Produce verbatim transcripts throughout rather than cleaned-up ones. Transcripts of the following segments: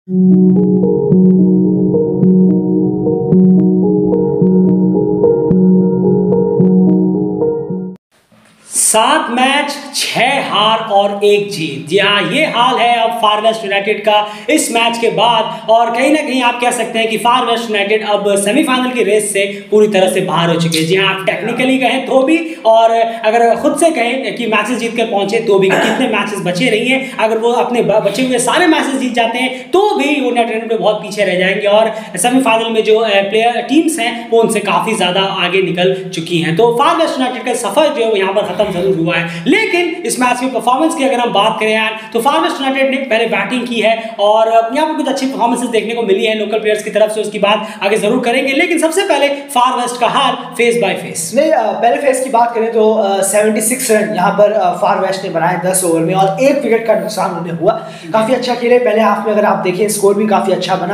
सात मैच छह हार और एक जीत। जी हाँ, ये हाल है अब फार वेस्ट यूनाइटेड का इस मैच के बाद। और कहीं ना कहीं आप कह सकते हैं कि फार वेस्ट यूनाइटेड अब सेमीफाइनल की रेस से पूरी तरह से बाहर हो चुके हैं। जी हाँ, आप टेक्निकली कहें तो भी, और अगर खुद से कहें कि मैचेस जीत कर पहुंचे तो भी, कितने मैचेस बचे रही हैं, अगर वो अपने बचे हुए सारे मैचेस जीत जाते हैं तो भी वो यूनाइटेड पे बहुत पीछे रह जाएंगे। और सेमीफाइनल में जो प्लेयर टीम्स हैं वो उनसे काफी ज्यादा आगे निकल चुकी हैं। तो फार वेस्ट यूनाइटेड का सफर जो है यहाँ पर खत्म जरूर हुआ है। लेकिन इस मैच की परफॉर्मेंस की अगर हम बात करें यार, तो फार वेस्ट यूनाइटेड ने पहले बैटिंग की है और यहाँ पर कुछ अच्छी परफॉर्मेंसेस देखने को मिली है लोकल प्लेयर्स की तरफ से, उसकी बात आगे जरूर करेंगे। लेकिन सबसे पहले फार वेस्ट का हाल फेस बाय फेस। नहीं, पहले फेस की बात करें तो छिहत्तर रन यहाँ पर फार वेस्ट ने बनाए दस ओवर में और एक विकेट का नुकसान उन्हें हुआ। काफी अच्छा खेले पहले हाफ में, अगर आप देखें स्कोर भी काफी अच्छा बना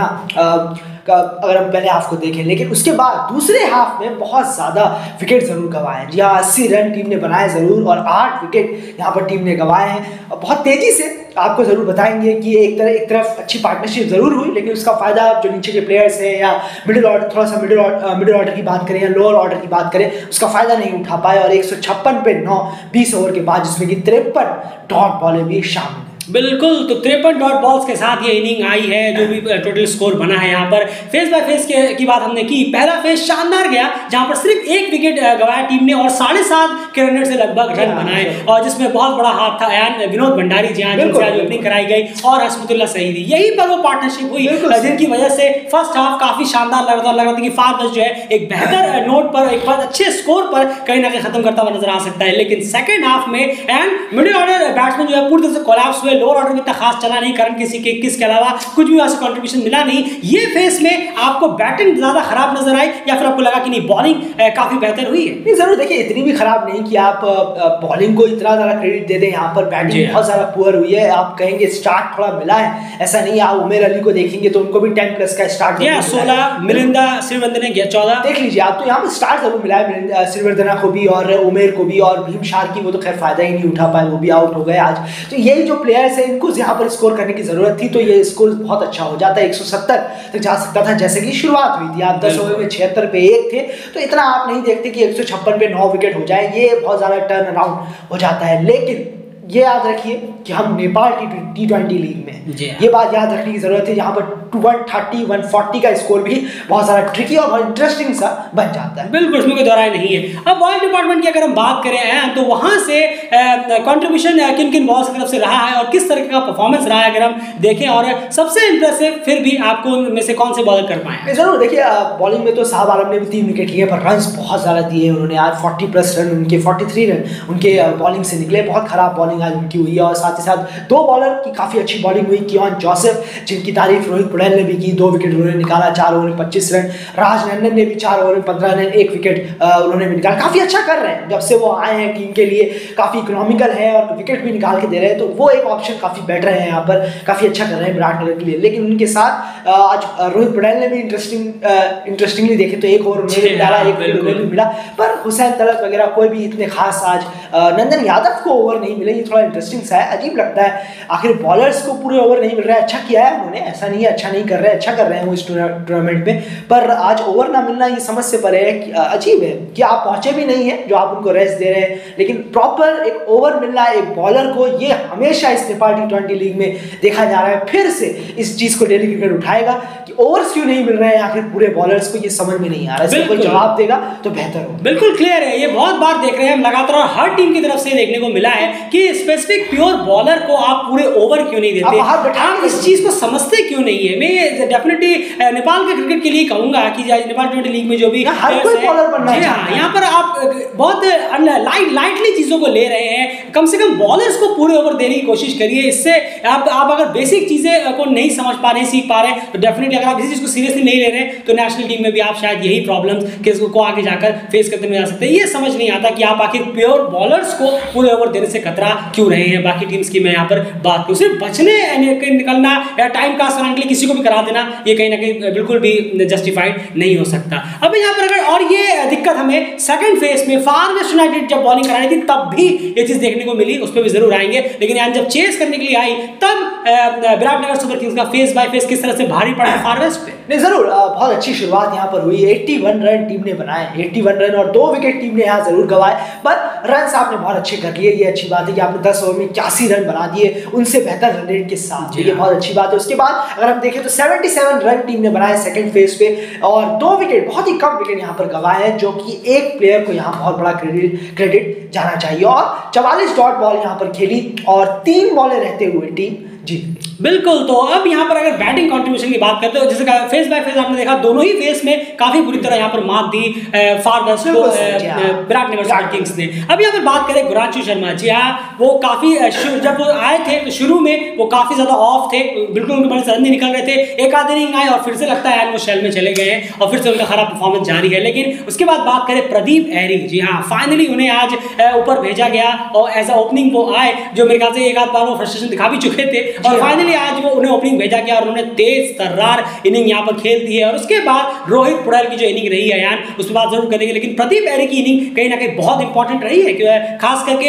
अगर हम पहले हाफ को देखें। लेकिन उसके बाद दूसरे हाफ में बहुत ज़्यादा विकेट जरूर गंवाए। जी हाँ, अस्सी रन टीम ने बनाए जरूर और आठ विकेट यहाँ पर टीम ने गंवाए हैं। बहुत तेजी से आपको जरूर बताएंगे कि एक तरह एक तरफ अच्छी पार्टनरशिप जरूर हुई, लेकिन उसका फायदा जो नीचे के प्लेयर्स हैं या मिडिल ऑर्डर, थोड़ा सा मिडिल मिडिल ऑर्डर की बात करें या लोअर ऑर्डर की बात करें, उसका फायदा नहीं उठा पाए। और एक सौ छप्पन पे नौ बीस ओवर के बाद जिसमें कि तिरपन डॉट बॉलें भी शामिल। बिल्कुल, तो तिरपन डॉट बॉल्स के साथ ये इनिंग आई है, जो भी टोटल स्कोर बना है। यहाँ पर फेस बाय फेस के की बात हमने की। पहला फेस शानदार गया जहाँ पर सिर्फ एक विकेट गवाया टीम ने और साढ़े सात के रन से लगभग रन बनाए, और जिसमें बहुत बड़ा हाथ था एन विनोद भंडारी जी हाँ, जिनसे आज ओपनिंग कराई गई, और हसमुतुल्लाह सईदी। यहीं पर वो पार्टनरशिप हुई जिनकी वजह से फर्स्ट हाफ काफी शानदार लग रहा था। लग रहा था कि फार वेस्ट जो है एक बेहतर नोट पर, एक बहुत अच्छे स्कोर पर कहीं ना कहीं खत्म करता हुआ नजर आ सकता है। लेकिन सेकंड हाफ में एंड मिडिल ऑर्डर बैट्समैन जो है पूरी तरह से कोलैप्स हुए, लोअर ऑर्डर में इतना खास चला नहीं, कारण किसी के किस के अलावा कुछ भी वैसे कंट्रीब्यूशन मिला नहीं। ये फेस में आपको बैटिंग ज्यादा खराब नजर आई या फिर आपको लगा कि नहीं बॉलिंग काफी बेहतर हुई है? नहीं, जरूर देखिए, इतनी भी खराब नहीं कि आप बॉलिंग को इतना ज्यादा क्रेडिट दे दें। यहाँ पर बैटिंग बहुत ज्यादा पुअर हुई है। आप कहेंगे स्टार्ट थोड़ा मिला है, ऐसा नहीं। आप उमेर अली को देखेंगे तो उनको भी टेन प्लस का स्टार्ट दिया, सोलह, मिलिंदा सिरवंदना ने चौदह। देख लीजिए आप, तो यहाँ पर स्टार्ट जरूर मिला है सिरवंदना को भी और उमेर को भी, और भीम शार की वो तो खैर फायदा ही नहीं उठा पाए, वो भी आउट हो गए आज। तो यही जो प्लेयर्स है इनको यहाँ पर स्कोर करने की जरूरत थी, तो ये स्कोर बहुत अच्छा हो जाता है, एक सौ सत्तर तक जा सकता था जैसे कि शुरुआत हुई थी। आप दस ओवर में छिहत्तर पे एक थे, तो इतना आप नहीं देखते कि एक सौ छप्पन पे नौ विकेट हो जाए, ये बहुत ज्यादा टर्न अराउंड हो जाता है। लेकिन ये याद रखिए कि हम नेपाल टी ट्वेंटी लीग में, ये बात याद रखने की जरूरत है। यहाँ पर वन थर्टी वन फोर्टी का स्कोर भी बहुत ज़्यादा ट्रिकी और बहुत इंटरेस्टिंग सा बन जाता है। बिल्कुल, इसमें कोई दोहराई नहीं है। अब बॉलिंग डिपार्टमेंट की अगर हम बात करें हैं तो वहाँ से कंट्रीब्यूशन किन किन बॉल्स की तरफ से रहा है और किस तरह का परफॉर्मेंस रहा है अगर हम देखें, और सबसे इंप्रेसिव फिर भी आपको उनमें से कौन से बॉलर कर पाए? जरूर देखिए, बॉलिंग में तो साहब आलम ने भी तीन विकेट लिए, पर रन बहुत ज़्यादा दिए उन्होंने। आज फोर्टी प्लस रन उनके, फोर्टी थ्री रन उनके बॉलिंग से निकले। बहुत खराब बॉलिंग आज उनकी हुई है, और साथ ही साथ दो बॉलर की काफ़ी अच्छी बॉलिंग हुई। कियान जोसेफ, जिनकी तारीफ रोहित पटेल ने भी की, दो विकेट उन्होंने निकाला, चार ओवर में पच्चीस रन। राज नंदन ने भी चार ओवर में पंद्रह रन, एक विकेट उन्होंने भी निकाला। काफ़ी अच्छा कर रहे हैं, जब से वो आए हैं टीम के लिए काफ़ी इकोनॉमिकल है और विकेट भी निकाल के दे रहे हैं, तो वो एक ऑप्शन काफ़ी बेटर है यहाँ पर, काफ़ी अच्छा कर रहे हैं विराटनगर के लिए। लेकिन उनके साथ आज रोहित पटेल ने भी इंटरेस्टिंग इंटरेस्टिंगली देखे तो एक ओवर उन्होंने भी डाला, एक विकेट उन्हें भी मिला, पर हुसैन तलत वगैरह कोई भी इतने खास आज नंदन यादव को ओवर नहीं मिले। ये थोड़ा इंटरेस्टिंग सा है, अजीब लगता है, आखिर बॉलर्स को पूरे ओवर नहीं मिल रहा है। अच्छा किया है उन्होंने, ऐसा नहीं है अच्छा नहीं कर रहे हैं, अच्छा कर रहे हैं वो इस टूर्नामेंट में, पर आज ओवर ना मिलना ये समझ से परे है। अजीब है कि आप पहुंचे भी नहीं है जो आप उनको रेस्ट दे रहे हैं, लेकिन प्रॉपर एक ओवर मिलना एक बॉलर को, ये हमेशा इस नेपाल टी ट्वेंटी लीग में देखा जा रहा है। फिर से इस चीज को डेली क्रिकेट उठाएगा कि ओवर्स क्यों नहीं मिल रहे हैं आखिर पूरे बॉलर्स को, ये समझ में नहीं आ रहा है। इसका कोई जवाब देगा तो बेहतर हो। बिल्कुल क्लियर है, ये बहुत बार देख रहे हैं हम लगातार, और हर टीम की तरफ से देखने को मिला है कि स्पेसिफिक प्योर बॉलर को आप पूरे ओवर क्यों नहीं देते, आप इस चीज को समझते क्यों नहीं है। मैं डेफिनेटली नेपाल के क्रिकेट के लिए कहूंगा कि नेपाल ट्वेंटी लीग में जो भी हर कोई बॉलर बनना है, यहाँ पर आप बहुत लाइट लाइटली चीजों को ले रहे हैं। कम से कम बॉलर्स को पूरे ओवर देने की कोशिश करिए। इससे आप आप अगर बेसिक चीजें को नहीं समझ पा रहे, सीख पा रहे हैं, तो डेफिनेटली अगर आप इसी चीज को सीरियसली नहीं ले रहे हैं तो नेशनल टीम में भी आप शायद यही प्रॉब्लम्स को आगे जाकर फेस करते हुए जा सकते हैं। ये समझ नहीं आता कि आप आखिर प्योर बॉलर्स को पूरे ओवर देने से खतरा क्यों रहे हैं। बाकी टीम्स की मैं यहाँ पर बात करूँ, सिर्फ बचने निकलना या टाइम पास कराने के लिए किसी को भी करा देना, ये कहीं ना कहीं बिल्कुल भी जस्टिफाइड नहीं हो सकता। अब यहाँ पर अगर और ये दिक्कत हमें सेकंड फेज में फार वेस्ट यूनाइटेड जब बॉलिंग करानी थी तब भी ये चीज देखने को मिली, उस पर भी जरूर आएंगे। लेकिन यहाँ जब चेस करने के लिए आई तब विराटनगर सुपर किंग्स का फेस बाय फेस किस तरह से भारी पड़ा फार वेस्ट पे। नहीं जरूर, बहुत अच्छी शुरुआत यहाँ पर हुई। इक्यासी रन टीम ने बनाए, इक्यासी रन और दो विकेट टीम ने यहाँ जरूर गवाए, पर रन आपने बहुत अच्छे कर लिए। ये अच्छी बात है कि आपने दस ओवर में इक्यासी रन बना दिए, उनसे बेहतर रन रेट के साथ, ये बहुत अच्छी बात है। उसके बाद अगर हम देखें तो सतहत्तर रन टीम ने बनाए सेकंड फेज पे और दो विकेट, बहुत ही कम विकेट यहाँ पर गवाए हैं, जो कि एक प्लेयर को यहाँ बहुत बड़ा क्रेडिट क्रेडिट जाना चाहिए। और चवालीस डॉट बॉल यहाँ पर खेली और तीन बॉलें रहते हुए टीम जी बिल्कुल। तो अब यहाँ पर अगर बैटिंग कंट्रीब्यूशन की बात करते हो, जैसे फेस बाय फेस आपने देखा दोनों ही फेस में काफी बुरी तरह यहाँ पर मात दी फार वेस्ट को विराटनगर सुपर किंग्स ने। अब यहाँ पर बात करें गुरांशु शर्मा, जी हाँ वो काफी जब वो आए थे तो शुरू में वो काफी ज्यादा ऑफ थे, बिल्कुल उनके मन से रन नहीं निकल रहे थे। एक आध इनिंग आए और फिर से लगता है वो शेल में चले गए हैं और फिर से उनका खराब परफॉर्मेंस जारी है। लेकिन उसके बाद बात करें प्रदीप एरी, जी हाँ फाइनली उन्हें आज ऊपर भेजा गया और एज अ ओपनिंग वो आए, जो मेरे ख्याल से एक आध बार वो फ्रस्ट्रेशन दिखा भी चुके थे और फाइनली आज वो उन्हें ओपनिंग भेजा गया और उन्होंने तेज तर्रार इनिंग यहाँ पर खेल दी है। और उसके बाद रोहित पुड़ैल की जो इनिंग रही है यार उस पर बात जरूर करेंगे, लेकिन प्रदीप एरी की इनिंग कहीं ना कहीं बहुत इंपॉर्टेंट रही है, क्यों खास करके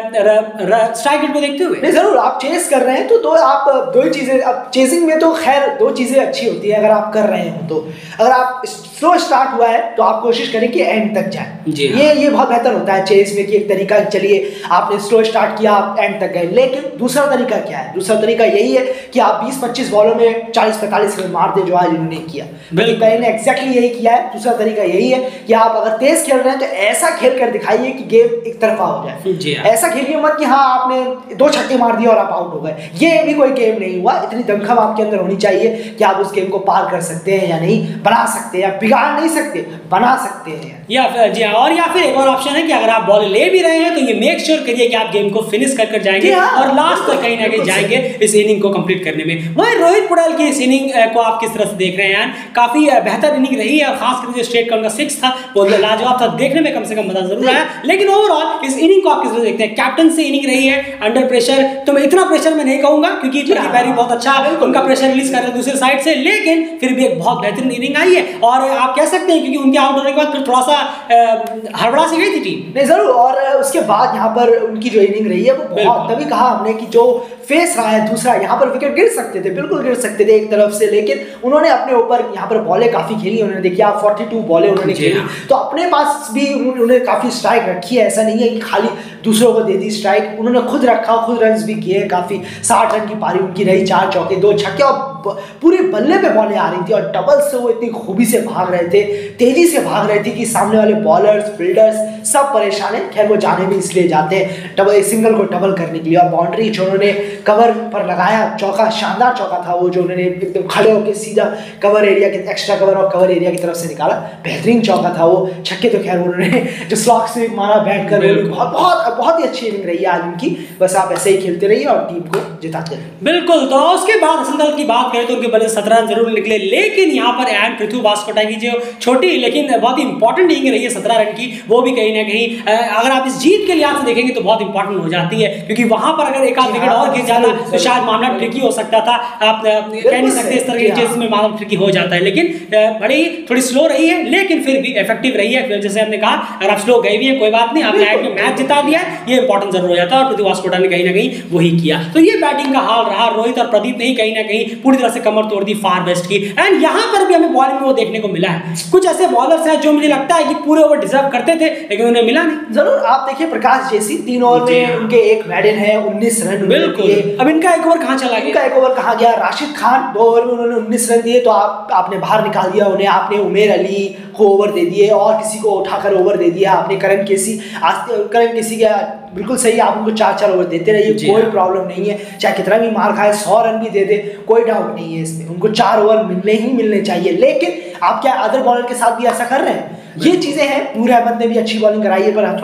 स्ट्राइक रेट को देखते हुए। नहीं जरूर, आप चेस कर रहे हैं तो दो आप दो ही चीजें, अब चेसिंग में तो खैर दो चीजें अच्छी होती है अगर आप कर रहे हो तो। अगर आप स्लो स्टार्ट हुआ है तो आप कोशिश करें कि एंड तक जाए, ये ये बहुत बेहतर होता है चेस में कि एक तरीका, चलिए आपने स्लो स्टार्ट किया आप एंड तक गए। लेकिन दूसरा तरीका क्या है? दूसरा तरीका यही है कि आप बीस पच्चीस बॉलों में चालीस पैंतालीस रन मार दे, जो आज इन्होंने किया। बिल्कुल ने एक्जैक्टली यही किया है। दूसरा तरीका यही है कि आप अगर तेज खेल रहे हैं तो ऐसा खेल कर दिखाइए कि गेम एक तरफा हो जाए। ऐसा खेलिए मत कि हाँ आपने दो छक्के मार दिए और आप आउट हो गए, ये भी कोई गेम नहीं हुआ। इतनी दमखम आपके अंदर होनी चाहिए कि आप उस गेम को पार कर सकते हैं या नहीं, बना सकते हैं या बिगाड़ नहीं सकते, बना सकते हैं या जी हाँ। और या फिर एक और ऑप्शन है कि अगर आप बॉल ले भी रहे हैं तो ये मेक श्योर करिए कि आप गेम को फिनिश कर कर जाएंगे और लास्ट तक कहीं ना कहीं जाएंगे इस इनिंग को कंप्लीट करने में। वही रोहित पुड़ैल की इस इनिंग को आप किस तरह से देख रहे हैं यार? काफी बेहतर इनिंग रही है और खास करके जो स्ट्रेट का उनका सिक्स था वो लाजवाब था, देखने में कम से कम मजा जरूर आया। लेकिन ओवरऑल इस इनिंग को आप किस तरह देखते हैं? कैप्टन से इनिंग रही है अंडर प्रेशर, तो मैं इतना प्रेशर में नहीं कहूंगा क्योंकि प्रदीप एरी बहुत अच्छा उनका प्रेशर रिलीज कर रहे हैं दूसरी साइड से, लेकिन फिर भी एक बहुत बेहतरीन इनिंग आई है। और आप कह सकते हैं क्योंकि उनके आउट होने के बाद फिर थोड़ा सा हड़बड़ा सी गई थी टीम। नहीं जरूर, और उसके बाद यहाँ पर उनकी जो इनिंग रही है वो बहुत, तभी कहा हमने कि जो फेस रहा है दूसरा, यहाँ पर विकेट गिर सकते थे, बिल्कुल गिर सकते थे एक तरफ से, लेकिन उन्होंने अपने ऊपर यहाँ पर बॉलें काफी खेली। उन्होंने देखिए आप बयालीस बॉलें उन्होंने खेली, तो अपने पास भी उन्होंने काफी स्ट्राइक रखी है। ऐसा नहीं है कि खाली दूसरों को दे दी स्ट्राइक, उन्होंने खुद रखा, खुद रन भी किए काफी। साठ रन की पारी उनकी रही, चार चौके दो छक्के और पूरी बल्ले पे बॉलें आ रही थी और डबल से वो इतनी खूबी से भाग रहे थे, तेजी से भाग रहे थे कि सामने वाले बॉलर्स फील्डर्स सब परेशान है। खैर वो जाने भी इसलिए जाते हैं डबल सिंगल को डबल करने के लिए। और बाउंड्री जो उन्होंने कवर पर लगाया, चौका शानदार चौका था वो, जो उन्होंने एकदम खड़े होकर सीधा कवर एरिया के एक्स्ट्रा कवर और कवर एरिया की तरफ से निकाला, बेहतरीन चौका था वो। छक्के तो खैर उन्होंने जो स्लॉक से मारा बैठ कर, बहुत बहुत बहुत ही अच्छी इनिंग रही है आज उनकी। बस आप ऐसे ही खेलते रहिए और टीम को जिताते रहिए। बिल्कुल। तो उसके बाद हसन दल की बात करें तो उनके बल्ले सत्रह रन जरूर निकले, लेकिन यहाँ पर एंड पृथ्वी बास्कोटा की जो छोटी लेकिन बहुत ही इंपॉर्टेंट इनिंग रही है सत्रह रन की, वो भी कहीं ना कहीं अगर आप इस जीत के लिहाज से देखेंगे तो बहुत इंपॉर्टेंट हो जाती है, क्योंकि वहां पर अगर एक आध विकेट और गिर जाता तो शायद मामला ट्रिकी हो सकता था। आप कह नहीं सकते इस तरह की चीज में मामला ट्रिकी हो जाता है, लेकिन बड़ी थोड़ी स्लो रही है लेकिन फिर भी इफेक्टिव रही है। जैसे हमने कहा अगर आप स्लो गए भी है कोई बात नहीं, आपने एंड में मैच जिता दिया, ये इंपॉर्टेंट जरूर हो जाता है और पृथ्वी बास्कोटा ने कहीं ना कहीं वही किया। तो ये बैटिंग का हाल रहा। रोहित और प्रदीप ने ही कहीं ना कहीं पूरी तरह से कमर तोड़ दी फार वेस्ट की। एंड यहाँ पर भी हमें बॉलिंग में वो देखने को मिला है, कुछ ऐसे बॉलर्स हैं जो मुझे लगता है कि पूरे ओवर डिजर्व करते थे लेकिन उन्हें मिला नहीं। जरूर, आप देखिए प्रकाश जैसी तीन ओवर में उनके एक मैडन है, उन्नीस रन। बिल्कुल, अब इनका एक ओवर कहाँ चला गया? इनका एक ओवर कहाँ गया? राशिद खान दो ओवर में उन्होंने उन्नीस रन दिए, तो आप आपने बाहर निकाल दिया उन्हें। आपने उमेर अली को ओवर दे दिए और किसी को उठाकर ओवर दे दिया आपने। करण केसी, आज करण केसी का बिल्कुल सही, आप उनको चार चार ओवर देते रहिए, कोई प्रॉब्लम नहीं है। चाहे कितना भी मार खाए, सौ रन भी दे दे, कोई डाउट नहीं है इसमें। उनको चार ओवर मिलने ही मिलने चाहिए। लेकिन आप क्या अदर बॉलर के साथ भी ऐसा कर रहे हैं? ये चीजें हैं। नूर अहमद ने भी अच्छी बॉलिंग कराई है, पर थोड़ा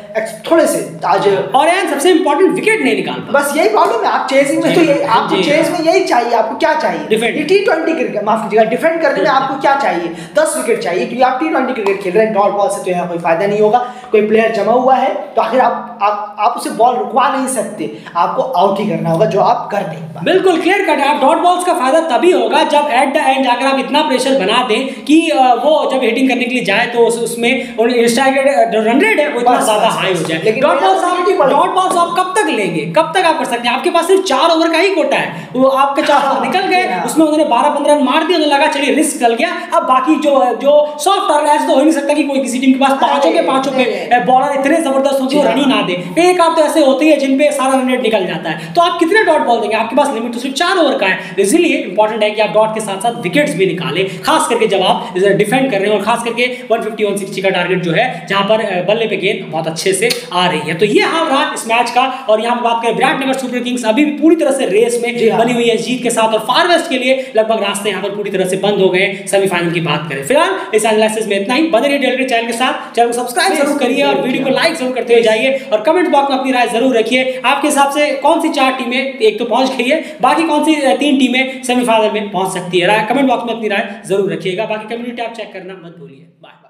थोड़े से आज। और यार सबसे इंपॉर्टेंट विकेट नहीं निकाल पाए, बस यही प्रॉब्लम है। आप चेजिंग में तो ये आपको चेज में यही चाहिए, आपको क्या चाहिए? ये टी ट्वेंटी क्रिकेट, माफ कीजिएगा, डिफेंड करने में आपको क्या चाहिए? दस विकेट चाहिए, क्योंकि आप टी ट्वेंटी क्रिकेट खेल रहे हैं। डॉट बॉल से तो यहाँ कोई फायदा नहीं होगा। कोई प्लेयर जमा हुआ है तो आखिर आप आप, आप उसे बॉल रुकवा नहीं सकते, आपको आउट ही करना होगा, जो आप कर नहीं पाए। बिल्कुल क्लियर कट है। आप डॉट बॉल्स का फायदा तभी होगा जब एट द एंड जाकर आप इतना प्रेशर बना दें कि वो जब हिटिंग करने के लिए जाए तो उसमें रन रेट है वो इतना ज्यादा हाई हो जाए। डॉट बॉल्स आप डॉट बॉल्स आप कब तक लेंगे, कब तक आप कर सकते हैं? आपके पास सिर्फ चार ओवर का ही कोटा है, वो आपके चार ओवर निकल गए, उसमें उन्होंने बारह पंद्रह रन मार दिए, उन्हें लगा चलिए रिस्क चल गया। अब बाकी जो जो सॉफ्ट टारगेट, ऐसे तो हो नहीं सकता कि कोई किसी टीम के पास पांचों के पांचों पे बॉलर इतने जबरदस्त होते हैं रन ही ना दे। एक आप तो ऐसे होते हैं जिन पे सारा रन रेट निकल जाता है, तो आप कितने डॉट बॉल देंगे? आपके पास लिमिट तो सिर्फ चार ओवर का है। इसलिए इंपॉर्टेंट है कि आप डॉट के साथ साथ विकेट्स भी निकालें, खास करके जब आप डिफेंड कर रहे हैं, और खास करके एक सौ पचास एक सौ साठ का टारगेट जो है जहां पर बल्ले पे गेंद बहुत अच्छे से आ रही है। तो ये हाल रहा इस मैच का। और यहां पर बात करें विराटनगर सुपर किंग्स अभी भी पूरी तरह से रेस में बनी हुई है जीत के साथ, और फार वेस्ट के लिए लगभग रास्ते यहां पर पूरी तरह से बंद हो गए। सेमीफाइनल की बात करें, फिलहाल इस एनालिसिस में इतना ही। बने रहिए डेली चैनल के साथ, चैनल को सब्सक्राइब जरूर करिए और वीडियो को लाइक जरूर करते हुए जाइए, और कमेंट बॉक्स में अपनी राय जरूर रखिए। आपके हिसाब से कौन सी चार टीमें एक तो पहुंच गई है, बाकी कौन सी तीन टीमें सेमीफाइनल में पहुंच सकती है? कमेंट बॉक्स में अपनी राय जरूर रखिएगा। बाकी कम्युनिटी आप चेक करना मत भूलिए। बाय।